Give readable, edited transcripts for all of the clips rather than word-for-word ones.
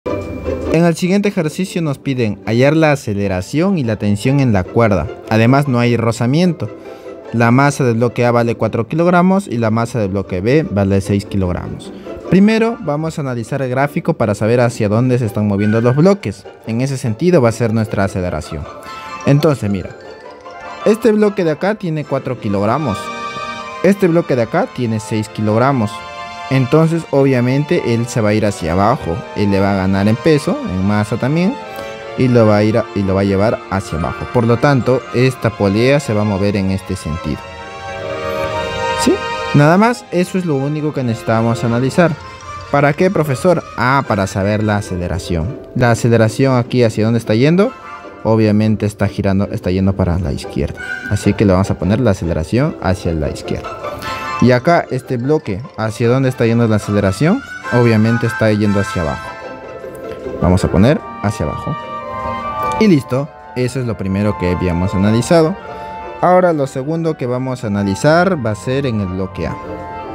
En el siguiente ejercicio nos piden hallar la aceleración y la tensión en la cuerda. Además no hay rozamiento. La masa del bloque A vale 4 kilogramos y la masa del bloque B vale 6 kilogramos. Primero vamos a analizar el gráfico para saber hacia dónde se están moviendo los bloques. En ese sentido va a ser nuestra aceleración. Entonces mira, este bloque de acá tiene 4 kilogramos. Este bloque de acá tiene 6 kilogramos. Entonces obviamente él se va a ir hacia abajo. Él le va a ganar en peso, en masa también. Y lo va a llevar hacia abajo. Por lo tanto, esta polea se va a mover en este sentido. ¿Sí? Nada más, eso es lo único que necesitamos analizar. ¿Para qué, profesor? Para saber la aceleración. La aceleración aquí, ¿hacia dónde está yendo? Obviamente está girando, está yendo para la izquierda. Así que le vamos a poner la aceleración hacia la izquierda. Y acá este bloque, ¿hacia dónde está yendo la aceleración? Obviamente está yendo hacia abajo. Vamos a poner hacia abajo. Y listo, eso es lo primero que habíamos analizado. Ahora lo segundo que vamos a analizar va a ser en el bloque A.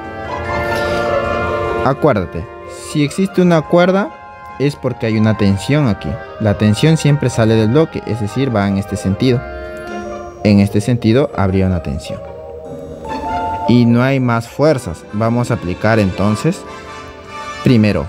Acuérdate, si existe una cuerda es porque hay una tensión aquí. La tensión siempre sale del bloque, es decir, va en este sentido. En este sentido habría una tensión. Y no hay más fuerzas. Vamos a aplicar entonces, primero,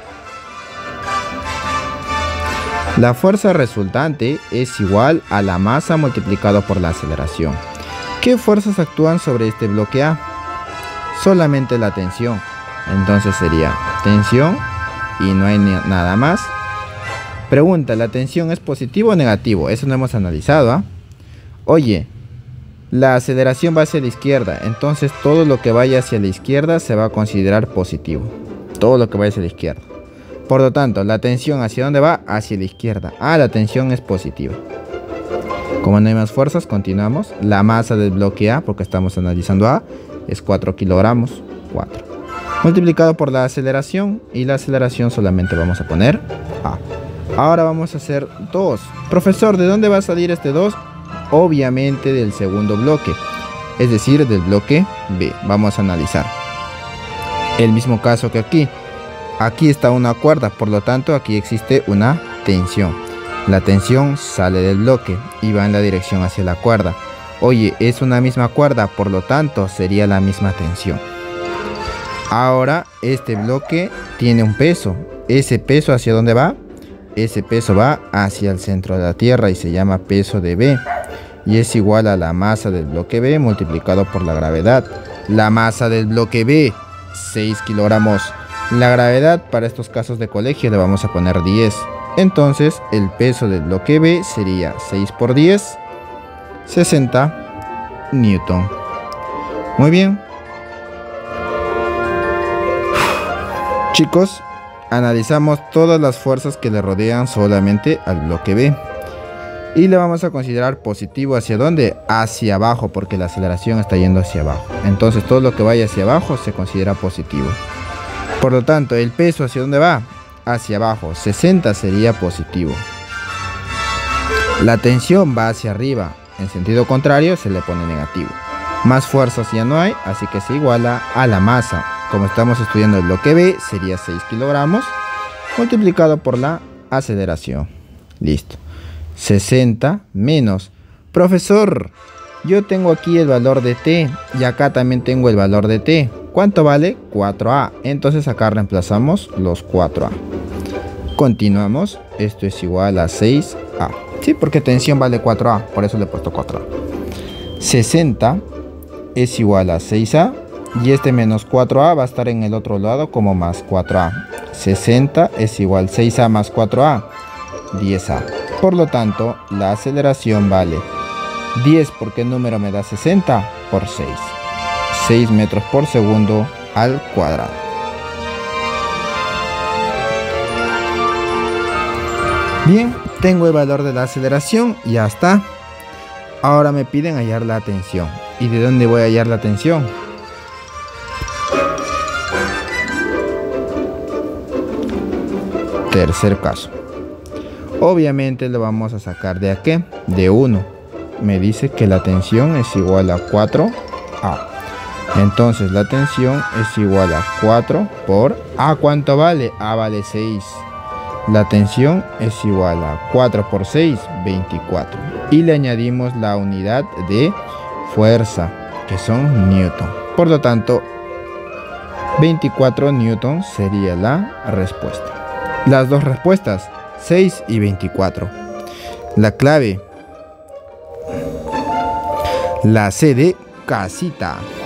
la fuerza resultante es igual a la masa multiplicado por la aceleración. ¿Qué fuerzas actúan sobre este bloque A? Solamente la tensión. Entonces sería tensión y no hay nada más. Pregunta, ¿la tensión es positivo o negativo? Eso no hemos analizado, Oye, la aceleración va hacia la izquierda, entonces todo lo que vaya hacia la izquierda se va a considerar positivo. Todo lo que vaya hacia la izquierda. Por lo tanto, la tensión ¿hacia dónde va? Hacia la izquierda. La tensión es positiva. Como no hay más fuerzas, continuamos. La masa del bloque A, porque estamos analizando A, es 4 kilogramos. 4. Multiplicado por la aceleración. Y la aceleración solamente vamos a poner A. Ahora vamos a hacer 2. Profesor, ¿de dónde va a salir este 2? Obviamente del segundo bloque. Es decir, del bloque B. Vamos a analizar. El mismo caso que aquí. Aquí está una cuerda, por lo tanto aquí existe una tensión. La tensión sale del bloque y va en la dirección hacia la cuerda. Oye, es una misma cuerda, por lo tanto sería la misma tensión. Ahora este bloque tiene un peso. ¿Ese peso hacia dónde va? Ese peso va hacia el centro de la Tierra y se llama peso de B. Y es igual a la masa del bloque B multiplicado por la gravedad. La masa del bloque B, 6 kilogramos. La gravedad para estos casos de colegio le vamos a poner 10. Entonces el peso del bloque B sería 6 por 10, 60 newton. Muy bien. Chicos, analizamos todas las fuerzas que le rodean solamente al bloque B. Y le vamos a considerar positivo ¿hacia dónde? Hacia abajo, porque la aceleración está yendo hacia abajo. Entonces todo lo que vaya hacia abajo se considera positivo. Por lo tanto, el peso ¿hacia dónde va? Hacia abajo, 60 sería positivo. La tensión va hacia arriba, en sentido contrario se le pone negativo. Más fuerzas ya no hay, así que se iguala a la masa. Como estamos estudiando el bloque B, sería 6 kilogramos multiplicado por la aceleración. Listo. 60 menos. Profesor, yo tengo aquí el valor de T y acá también tengo el valor de T. ¿Cuánto vale? 4A. Entonces acá reemplazamos los 4A. Continuamos. Esto es igual a 6A. Sí, porque tensión vale 4A. Por eso le he puesto 4A. 60 es igual a 6A. Y este menos 4A va a estar en el otro lado como más 4A. 60 es igual a 6A más 4A. 10A. Por lo tanto, la aceleración vale 10 porque el número me da 60 por 6. 6 metros por segundo al cuadrado. Bien, tengo el valor de la aceleración y ya está. Ahora me piden hallar la tensión. ¿Y de dónde voy a hallar la tensión? Tercer caso. Obviamente lo vamos a sacar de aquí, de 1. Me dice que la tensión es igual a 4A. Entonces la tensión es igual a 4 por A. ¿Cuánto vale? A vale 6. La tensión es igual a 4 por 6, 24. Y le añadimos la unidad de fuerza, que son newton. Por lo tanto, 24 newton sería la respuesta. Las dos respuestas, 6 y 24. La clave, la C de casita.